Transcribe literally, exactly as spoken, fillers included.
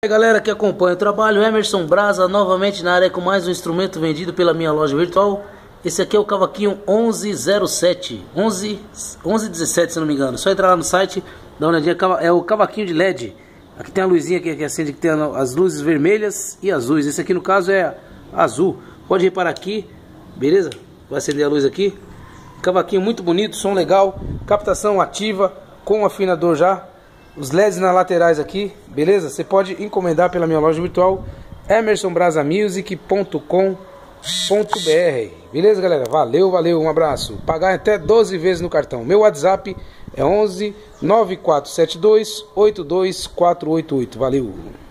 E aí, galera que acompanha o trabalho, Emerson Brasa novamente na área com mais um instrumento vendido pela minha loja virtual. Esse aqui é o cavaquinho onze zero sete, onze, onze dezessete se não me engano. Só entrar lá no site, dá uma olhadinha, é o cavaquinho de L E D. Aqui tem a luzinha que acende, que tem as luzes vermelhas e azuis. Esse aqui no caso é azul. Pode reparar aqui, beleza? Vai acender a luz aqui. Cavaquinho muito bonito, som legal, captação ativa com afinador já. Os L E Ds nas laterais aqui, beleza? Você pode encomendar pela minha loja virtual emerson brasa music ponto com ponto br. Beleza, galera? Valeu, valeu, um abraço. Pagar até doze vezes no cartão. Meu WhatsApp é onze nove quatro sete dois oito dois quatro oito oito. Valeu!